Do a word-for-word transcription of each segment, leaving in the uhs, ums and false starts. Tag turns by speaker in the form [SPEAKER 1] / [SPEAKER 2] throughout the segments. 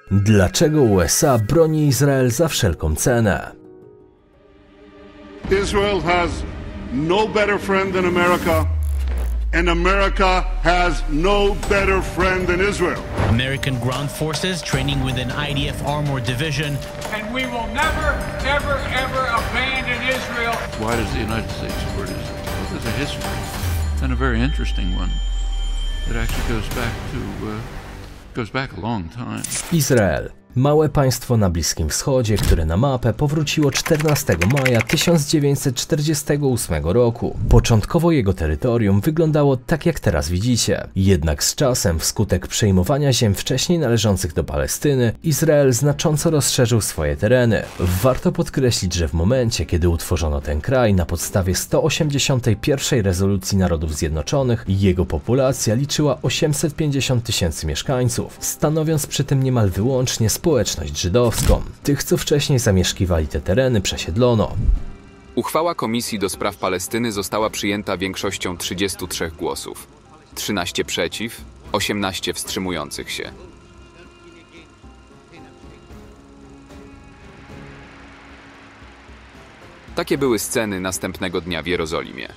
[SPEAKER 1] Dlaczego U S A broni Izrael za wszelką cenę?
[SPEAKER 2] Israel has no better friend than America, and America has no better friend than Israel.
[SPEAKER 3] American ground forces training within I D F Armored Division.
[SPEAKER 4] And we will never, ever, ever abandon Israel.
[SPEAKER 5] Why does the United States support Israel? Well, there's a history, and a very interesting one, that actually goes back to, uh, goes back a long time.
[SPEAKER 1] Izrael. Małe państwo na Bliskim Wschodzie, które na mapę powróciło czternastego maja tysiąc dziewięćset czterdziestego ósmego roku. Początkowo jego terytorium wyglądało tak, jak teraz widzicie. Jednak z czasem, wskutek przejmowania ziem wcześniej należących do Palestyny, Izrael znacząco rozszerzył swoje tereny. Warto podkreślić, że w momencie, kiedy utworzono ten kraj na podstawie sto osiemdziesiątej pierwszej rezolucji Narodów Zjednoczonych, jego populacja liczyła osiemset pięćdziesiąt tysięcy mieszkańców, stanowiąc przy tym niemal wyłącznie społeczność żydowską. Tych, co wcześniej zamieszkiwali te tereny, przesiedlono.
[SPEAKER 6] Uchwała Komisji do Spraw Palestyny została przyjęta większością trzydziestu trzech głosów. trzynaście przeciw, osiemnaście wstrzymujących się. Takie były sceny następnego dnia w Jerozolimie.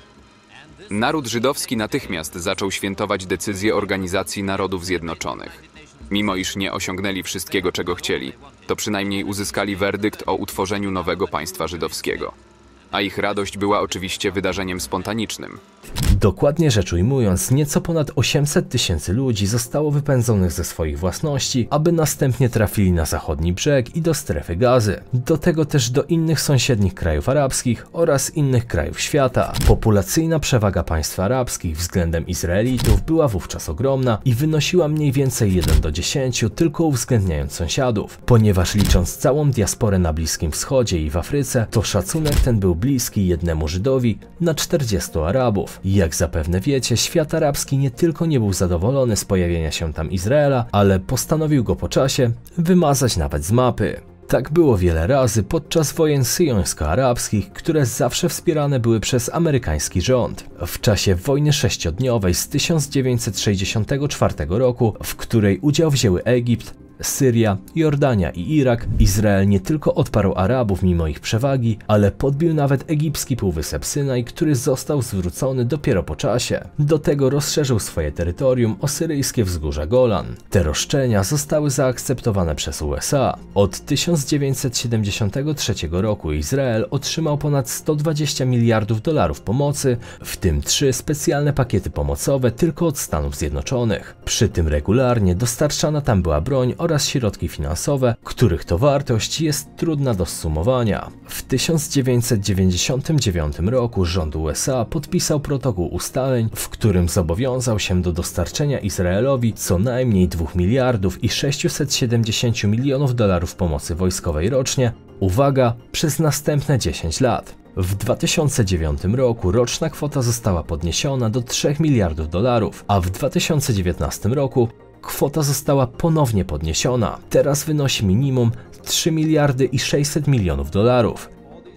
[SPEAKER 6] Naród żydowski natychmiast zaczął świętować decyzję Organizacji Narodów Zjednoczonych. Mimo iż nie osiągnęli wszystkiego, czego chcieli, to przynajmniej uzyskali werdykt o utworzeniu nowego państwa żydowskiego. A ich radość była oczywiście wydarzeniem spontanicznym.
[SPEAKER 1] Dokładnie rzecz ujmując, nieco ponad osiemset tysięcy ludzi zostało wypędzonych ze swoich własności, aby następnie trafili na zachodni brzeg i do strefy Gazy. Do tego też do innych sąsiednich krajów arabskich oraz innych krajów świata. Populacyjna przewaga państw arabskich względem Izraelitów była wówczas ogromna i wynosiła mniej więcej jeden do dziesięciu, tylko uwzględniając sąsiadów. Ponieważ licząc całą diasporę na Bliskim Wschodzie i w Afryce, to szacunek ten był bliski jednemu Żydowi na czterdziestu Arabów. Jak zapewne wiecie, świat arabski nie tylko nie był zadowolony z pojawienia się tam Izraela, ale postanowił go po czasie wymazać nawet z mapy. Tak było wiele razy podczas wojen syjońsko-arabskich, które zawsze wspierane były przez amerykański rząd. W czasie wojny sześciodniowej z tysiąc dziewięćset sześćdziesiątego czwartego roku, w której udział wzięły Egipt, Syria, Jordania i Irak, Izrael nie tylko odparł Arabów mimo ich przewagi, ale podbił nawet egipski półwysep Synaj, który został zwrócony dopiero po czasie. Do tego rozszerzył swoje terytorium o syryjskie wzgórza Golan. Te roszczenia zostały zaakceptowane przez U S A. Od tysiąc dziewięćset siedemdziesiątego trzeciego roku Izrael otrzymał ponad sto dwadzieścia miliardów dolarów pomocy, w tym trzy specjalne pakiety pomocowe tylko od Stanów Zjednoczonych. Przy tym regularnie dostarczana tam była broń oraz środki finansowe, których to wartość jest trudna do zsumowania. W tysiąc dziewięćset dziewięćdziesiątym dziewiątym roku rząd U S A podpisał protokół ustaleń, w którym zobowiązał się do dostarczenia Izraelowi co najmniej dwóch miliardów i sześciuset siedemdziesięciu milionów dolarów pomocy wojskowej rocznie, uwaga, przez następne dziesięć lat. W dwa tysiące dziewiątym roku roczna kwota została podniesiona do trzech miliardów dolarów, a w dwa tysiące dziewiętnastym roku kwota została ponownie podniesiona. Teraz wynosi minimum trzy miliardy i sześćset milionów dolarów.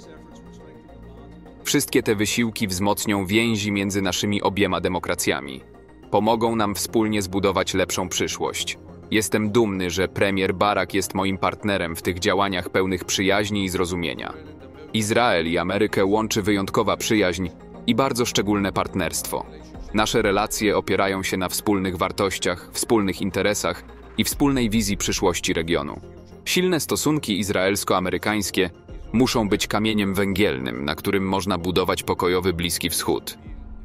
[SPEAKER 6] Wszystkie te wysiłki wzmocnią więzi między naszymi obiema demokracjami. Pomogą nam wspólnie zbudować lepszą przyszłość. Jestem dumny, że premier Barack jest moim partnerem w tych działaniach pełnych przyjaźni i zrozumienia. Izrael i Amerykę łączy wyjątkowa przyjaźń i bardzo szczególne partnerstwo. Nasze relacje opierają się na wspólnych wartościach, wspólnych interesach i wspólnej wizji przyszłości regionu. Silne stosunki izraelsko-amerykańskie muszą być kamieniem węgielnym, na którym można budować pokojowy Bliski Wschód.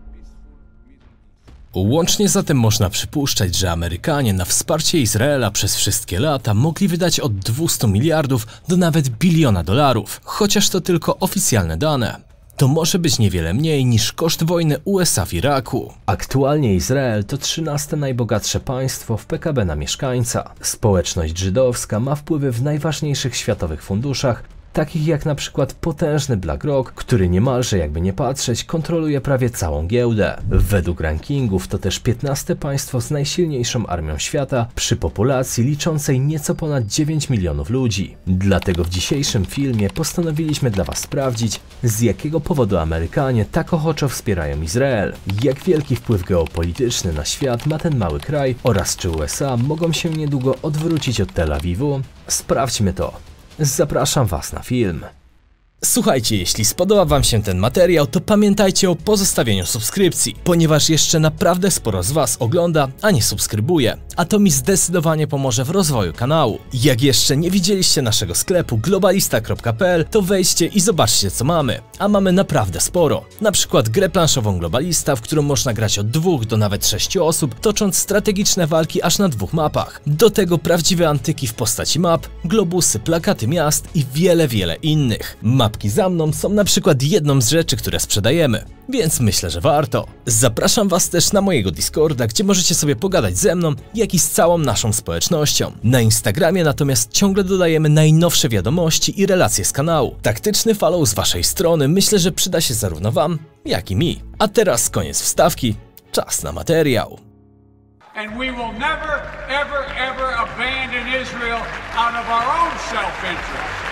[SPEAKER 1] Łącznie zatem można przypuszczać, że Amerykanie na wsparcie Izraela przez wszystkie lata mogli wydać od dwustu miliardów do nawet biliona dolarów, chociaż to tylko oficjalne dane. To może być niewiele mniej niż koszt wojny U S A w Iraku. Aktualnie Izrael to trzynaste najbogatsze państwo w P K B na mieszkańca. Społeczność żydowska ma wpływy w najważniejszych światowych funduszach, takich jak na przykład potężny BlackRock, który niemalże jakby nie patrzeć kontroluje prawie całą giełdę. Według rankingów to też piętnaste państwo z najsilniejszą armią świata przy populacji liczącej nieco ponad dziewięć milionów ludzi. Dlatego w dzisiejszym filmie postanowiliśmy dla Was sprawdzić, z jakiego powodu Amerykanie tak ochoczo wspierają Izrael, jak wielki wpływ geopolityczny na świat ma ten mały kraj oraz czy U S A mogą się niedługo odwrócić od Tel Awiwu. Sprawdźmy to. Zapraszam Was na film. Słuchajcie, jeśli spodoba Wam się ten materiał, to pamiętajcie o pozostawieniu subskrypcji, ponieważ jeszcze naprawdę sporo z Was ogląda, a nie subskrybuje, a to mi zdecydowanie pomoże w rozwoju kanału. Jak jeszcze nie widzieliście naszego sklepu globalista kropka p l, to wejdźcie i zobaczcie co mamy, a mamy naprawdę sporo. Na przykład grę planszową Globalista, w którą można grać od dwóch do nawet sześciu osób, tocząc strategiczne walki aż na dwóch mapach. Do tego prawdziwe antyki w postaci map, globusy, plakaty miast i wiele, wiele innych. Mapki za mną są na przykład jedną z rzeczy, które sprzedajemy, więc myślę, że warto. Zapraszam Was też na mojego Discorda, gdzie możecie sobie pogadać ze mną, jak i z całą naszą społecznością. Na Instagramie natomiast ciągle dodajemy najnowsze wiadomości i relacje z kanału. Taktyczny follow z Waszej strony myślę, że przyda się zarówno Wam, jak i mi. A teraz koniec wstawki, czas na materiał.
[SPEAKER 4] And we will never, ever, ever abandon Israel out of our own self-interest.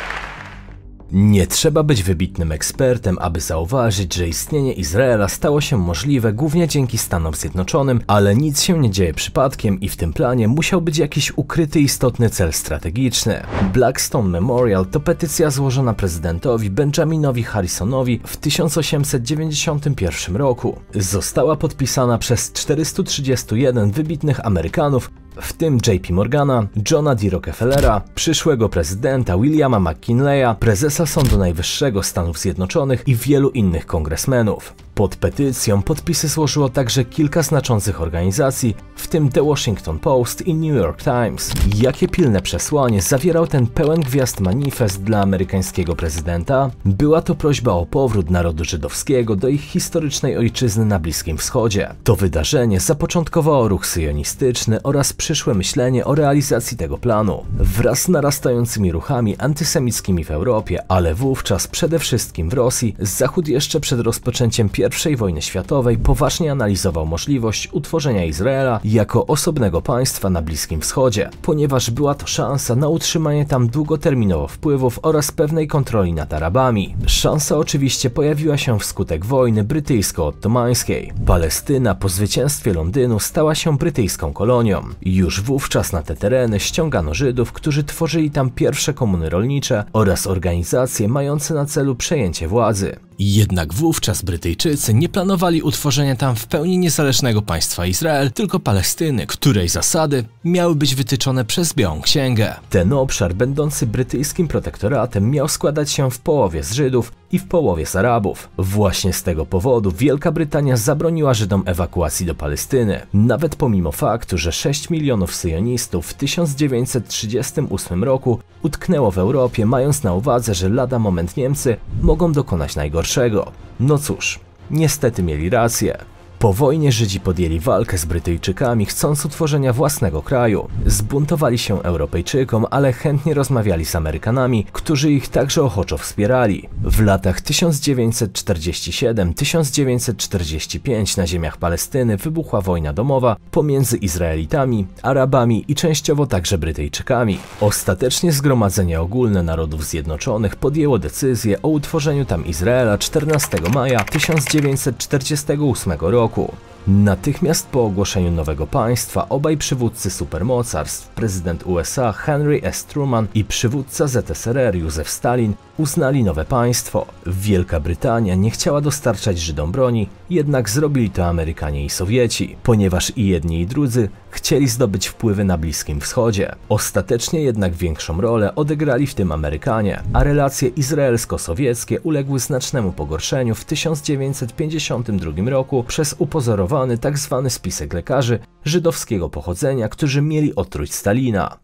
[SPEAKER 1] Nie trzeba być wybitnym ekspertem, aby zauważyć, że istnienie Izraela stało się możliwe głównie dzięki Stanom Zjednoczonym, ale nic się nie dzieje przypadkiem i w tym planie musiał być jakiś ukryty istotny cel strategiczny. Blackstone Memorial to petycja złożona prezydentowi Benjaminowi Harrisonowi w tysiąc osiemset dziewięćdziesiątym pierwszym roku. Została podpisana przez czterystu trzydziestu jeden wybitnych Amerykanów, w tym J P Morgana, Johna D. Rockefellera, przyszłego prezydenta Williama McKinleya, prezesa Sądu Najwyższego Stanów Zjednoczonych i wielu innych kongresmenów. Pod petycją podpisy złożyło także kilka znaczących organizacji, w tym The Washington Post i New York Times. Jakie pilne przesłanie zawierał ten pełen gwiazd manifest dla amerykańskiego prezydenta? Była to prośba o powrót narodu żydowskiego do ich historycznej ojczyzny na Bliskim Wschodzie. To wydarzenie zapoczątkowało ruch syjonistyczny oraz przyszłe myślenie o realizacji tego planu. Wraz z narastającymi ruchami antysemickimi w Europie, ale wówczas przede wszystkim w Rosji, Zachód jeszcze przed rozpoczęciem pierwszej wojny światowej poważnie analizował możliwość utworzenia Izraela jako osobnego państwa na Bliskim Wschodzie, ponieważ była to szansa na utrzymanie tam długoterminowo wpływów oraz pewnej kontroli nad Arabami. Szansa oczywiście pojawiła się wskutek wojny brytyjsko-ottomańskiej. Palestyna po zwycięstwie Londynu stała się brytyjską kolonią. Już wówczas na te tereny ściągano Żydów, którzy tworzyli tam pierwsze komuny rolnicze oraz organizacje mające na celu przejęcie władzy. Jednak wówczas Brytyjczycy nie planowali utworzenia tam w pełni niezależnego państwa Izrael, tylko Palestyny, której zasady miały być wytyczone przez Białą Księgę. Ten obszar, będący brytyjskim protektoratem, miał składać się w połowie z Żydów i w połowie z Arabów. Właśnie z tego powodu Wielka Brytania zabroniła Żydom ewakuacji do Palestyny, nawet pomimo faktu, że sześć milionów syjonistów w tysiąc dziewięćset trzydziestym ósmym roku utknęło w Europie, mając na uwadze, że lada moment Niemcy mogą dokonać najgorszego. No cóż, niestety mieli rację. Po wojnie Żydzi podjęli walkę z Brytyjczykami, chcąc utworzenia własnego kraju. Zbuntowali się Europejczykom, ale chętnie rozmawiali z Amerykanami, którzy ich także ochoczo wspierali. W latach tysiąc dziewięćset czterdziestym siódmym do tysiąc dziewięćset czterdziestego piątego na ziemiach Palestyny wybuchła wojna domowa pomiędzy Izraelitami, Arabami i częściowo także Brytyjczykami. Ostatecznie Zgromadzenie Ogólne Narodów Zjednoczonych podjęło decyzję o utworzeniu tam Izraela czternastego maja tysiąc dziewięćset czterdziestego ósmego roku. Natychmiast po ogłoszeniu nowego państwa obaj przywódcy supermocarstw, prezydent U S A Henry S. Truman i przywódca Z S R R Józef Stalin, uznali nowe państwo. Wielka Brytania nie chciała dostarczać Żydom broni, jednak zrobili to Amerykanie i Sowieci, ponieważ i jedni i drudzy chcieli zdobyć wpływy na Bliskim Wschodzie. Ostatecznie jednak większą rolę odegrali w tym Amerykanie, a relacje izraelsko-sowieckie uległy znacznemu pogorszeniu w tysiąc dziewięćset pięćdziesiątym drugim roku przez upozorowany tzw. spisek lekarzy żydowskiego pochodzenia, którzy mieli otruć Stalina.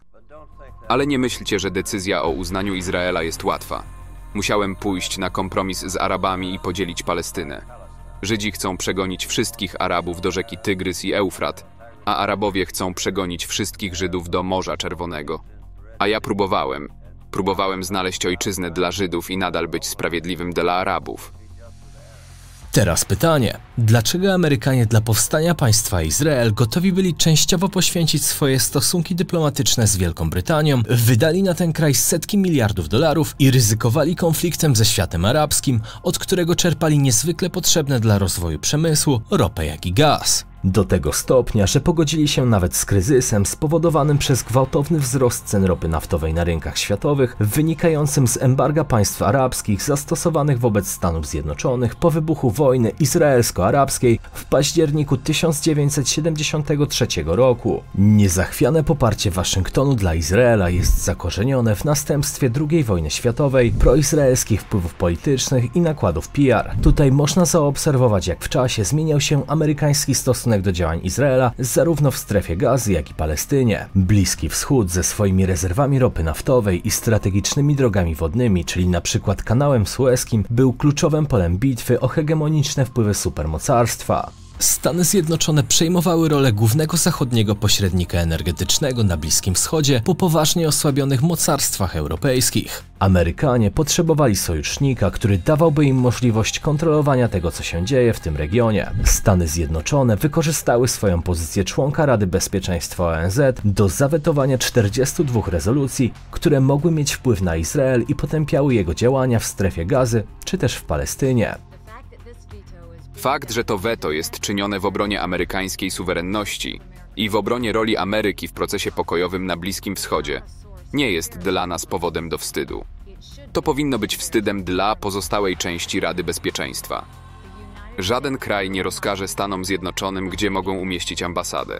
[SPEAKER 6] Ale nie myślcie, że decyzja o uznaniu Izraela jest łatwa. Musiałem pójść na kompromis z Arabami i podzielić Palestynę. Żydzi chcą przegonić wszystkich Arabów do rzeki Tygrys i Eufrat, a Arabowie chcą przegonić wszystkich Żydów do Morza Czerwonego. A ja próbowałem. Próbowałem znaleźć ojczyznę dla Żydów i nadal być sprawiedliwym dla Arabów.
[SPEAKER 1] Teraz pytanie. Dlaczego Amerykanie dla powstania państwa Izrael gotowi byli częściowo poświęcić swoje stosunki dyplomatyczne z Wielką Brytanią, wydali na ten kraj setki miliardów dolarów i ryzykowali konfliktem ze światem arabskim, od którego czerpali niezwykle potrzebne dla rozwoju przemysłu ropę jak i gaz? Do tego stopnia, że pogodzili się nawet z kryzysem spowodowanym przez gwałtowny wzrost cen ropy naftowej na rynkach światowych, wynikającym z embarga państw arabskich zastosowanych wobec Stanów Zjednoczonych po wybuchu wojny izraelsko-arabskiej w październiku tysiąc dziewięćset siedemdziesiątego trzeciego roku. Niezachwiane poparcie Waszyngtonu dla Izraela jest zakorzenione w następstwie drugiej wojny światowej, proizraelskich wpływów politycznych i nakładów P R. Tutaj można zaobserwować, jak w czasie zmieniał się amerykański stosunek do działań Izraela zarówno w strefie Gazy, jak i Palestynie. Bliski Wschód ze swoimi rezerwami ropy naftowej i strategicznymi drogami wodnymi, czyli na przykład kanałem sueskim, był kluczowym polem bitwy o hegemoniczne wpływy supermocarstwa. Stany Zjednoczone przejmowały rolę głównego zachodniego pośrednika energetycznego na Bliskim Wschodzie po poważnie osłabionych mocarstwach europejskich. Amerykanie potrzebowali sojusznika, który dawałby im możliwość kontrolowania tego, co się dzieje w tym regionie. Stany Zjednoczone wykorzystały swoją pozycję członka Rady Bezpieczeństwa O N Z do zawetowania czterdziestu dwóch rezolucji, które mogły mieć wpływ na Izrael i potępiały jego działania w strefie Gazy czy też w Palestynie.
[SPEAKER 6] Fakt, że to weto jest czynione w obronie amerykańskiej suwerenności i w obronie roli Ameryki w procesie pokojowym na Bliskim Wschodzie, nie jest dla nas powodem do wstydu. To powinno być wstydem dla pozostałej części Rady Bezpieczeństwa. Żaden kraj nie rozkaże Stanom Zjednoczonym, gdzie mogą umieścić ambasadę.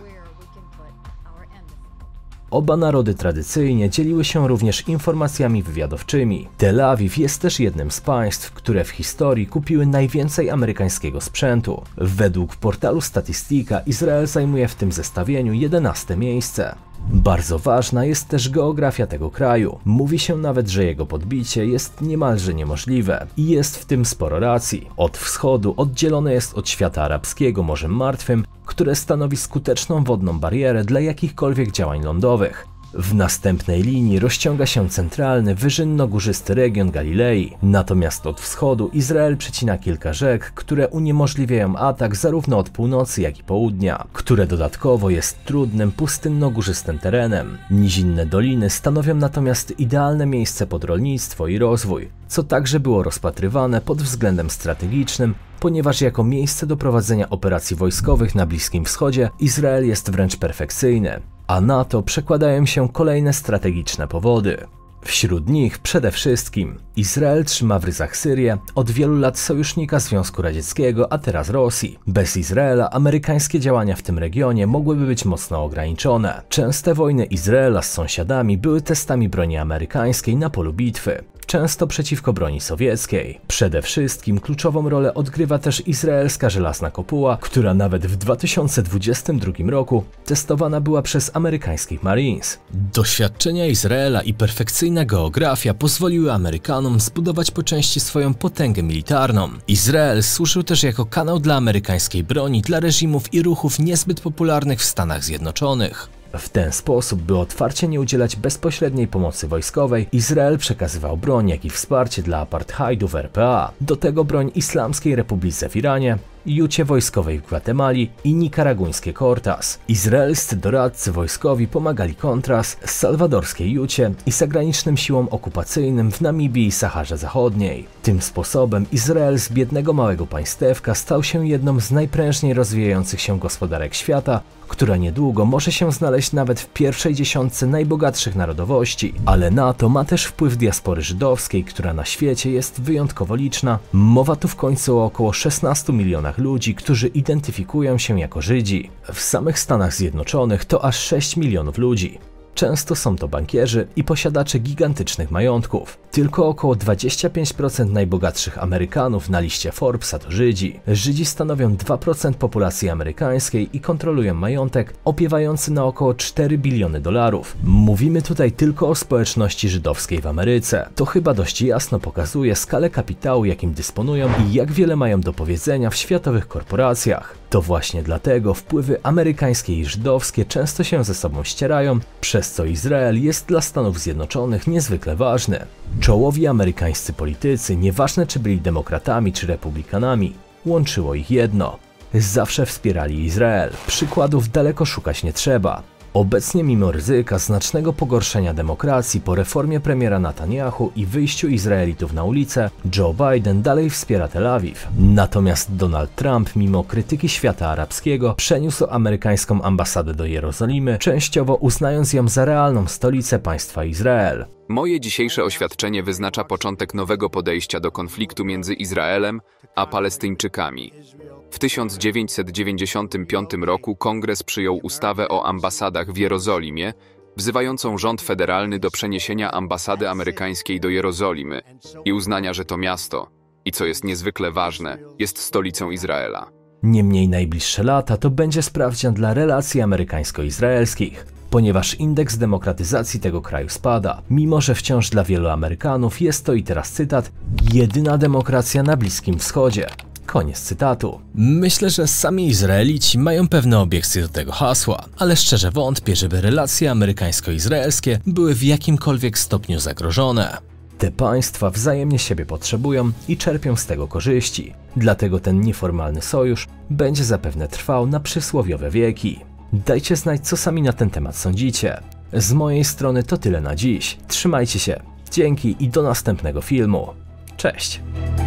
[SPEAKER 1] Oba narody tradycyjnie dzieliły się również informacjami wywiadowczymi. Tel Awiw jest też jednym z państw, które w historii kupiły najwięcej amerykańskiego sprzętu. Według portalu Statistika Izrael zajmuje w tym zestawieniu jedenaste miejsce. Bardzo ważna jest też geografia tego kraju. Mówi się nawet, że jego podbicie jest niemalże niemożliwe i jest w tym sporo racji. Od wschodu oddzielone jest od świata arabskiego Morzem Martwym, które stanowi skuteczną wodną barierę dla jakichkolwiek działań lądowych. W następnej linii rozciąga się centralny, wyżynno-górzysty region Galilei, natomiast od wschodu Izrael przecina kilka rzek, które uniemożliwiają atak zarówno od północy, jak i południa, które dodatkowo jest trudnym, pustynno-górzystym terenem. Nizinne doliny stanowią natomiast idealne miejsce pod rolnictwo i rozwój, co także było rozpatrywane pod względem strategicznym, ponieważ jako miejsce do prowadzenia operacji wojskowych na Bliskim Wschodzie Izrael jest wręcz perfekcyjny, a na to przekładają się kolejne strategiczne powody. Wśród nich przede wszystkim Izrael trzyma w ryzach Syrię, od wielu lat sojusznika Związku Radzieckiego, a teraz Rosji. Bez Izraela amerykańskie działania w tym regionie mogłyby być mocno ograniczone. Częste wojny Izraela z sąsiadami były testami broni amerykańskiej na polu bitwy, często przeciwko broni sowieckiej. Przede wszystkim kluczową rolę odgrywa też izraelska żelazna kopuła, która nawet w dwa tysiące dwudziestym drugim roku testowana była przez amerykańskich Marines. Doświadczenia Izraela i perfekcyjna geografia pozwoliły Amerykanom zbudować po części swoją potęgę militarną. Izrael służył też jako kanał dla amerykańskiej broni dla reżimów i ruchów niezbyt popularnych w Stanach Zjednoczonych. W ten sposób, by otwarcie nie udzielać bezpośredniej pomocy wojskowej, Izrael przekazywał broń, jak i wsparcie dla apartheidu w R P A, do tego broń Islamskiej Republice w Iranie, jucie wojskowej w Gwatemali i nikaraguńskie Cortas. Izraelscy doradcy wojskowi pomagali Contras, salwadorskiej jucie i zagranicznym siłom okupacyjnym w Namibii i Saharze Zachodniej. Tym sposobem Izrael z biednego małego państewka stał się jedną z najprężniej rozwijających się gospodarek świata, która niedługo może się znaleźć nawet w pierwszej dziesiątce najbogatszych narodowości, ale na to ma też wpływ diaspory żydowskiej, która na świecie jest wyjątkowo liczna. Mowa tu w końcu o około szesnastu milionach ludzi, którzy identyfikują się jako Żydzi. W samych Stanach Zjednoczonych to aż sześć milionów ludzi. Często są to bankierzy i posiadacze gigantycznych majątków. Tylko około dwadzieścia pięć procent najbogatszych Amerykanów na liście Forbesa to Żydzi. Żydzi stanowią dwa procent populacji amerykańskiej i kontrolują majątek opiewający na około cztery biliony dolarów. Mówimy tutaj tylko o społeczności żydowskiej w Ameryce. To chyba dość jasno pokazuje skalę kapitału, jakim dysponują i jak wiele mają do powiedzenia w światowych korporacjach. To właśnie dlatego wpływy amerykańskie i żydowskie często się ze sobą ścierają, przez co Izrael jest dla Stanów Zjednoczonych niezwykle ważny. Czołowi amerykańscy politycy, nieważne czy byli demokratami czy republikanami, łączyło ich jedno. Zawsze wspierali Izrael. Przykładów daleko szukać nie trzeba. Obecnie mimo ryzyka znacznego pogorszenia demokracji po reformie premiera Netanyahu i wyjściu Izraelitów na ulicę, Joe Biden dalej wspiera Tel Awiw. Natomiast Donald Trump, mimo krytyki świata arabskiego, przeniósł amerykańską ambasadę do Jerozolimy, częściowo uznając ją za realną stolicę państwa Izrael.
[SPEAKER 6] Moje dzisiejsze oświadczenie wyznacza początek nowego podejścia do konfliktu między Izraelem a Palestyńczykami. W tysiąc dziewięćset dziewięćdziesiątym piątym roku Kongres przyjął ustawę o ambasadach w Jerozolimie, wzywającą rząd federalny do przeniesienia ambasady amerykańskiej do Jerozolimy i uznania, że to miasto, i co jest niezwykle ważne, jest stolicą Izraela.
[SPEAKER 1] Niemniej najbliższe lata to będzie sprawdzian dla relacji amerykańsko-izraelskich, ponieważ indeks demokratyzacji tego kraju spada, mimo że wciąż dla wielu Amerykanów jest to, i teraz cytat, jedyna demokracja na Bliskim Wschodzie. Koniec cytatu. Myślę, że sami Izraelici mają pewne obiekcje do tego hasła, ale szczerze wątpię, żeby relacje amerykańsko-izraelskie były w jakimkolwiek stopniu zagrożone. Te państwa wzajemnie siebie potrzebują i czerpią z tego korzyści, dlatego ten nieformalny sojusz będzie zapewne trwał na przysłowiowe wieki. Dajcie znać, co sami na ten temat sądzicie. Z mojej strony to tyle na dziś. Trzymajcie się. Dzięki i do następnego filmu. Cześć!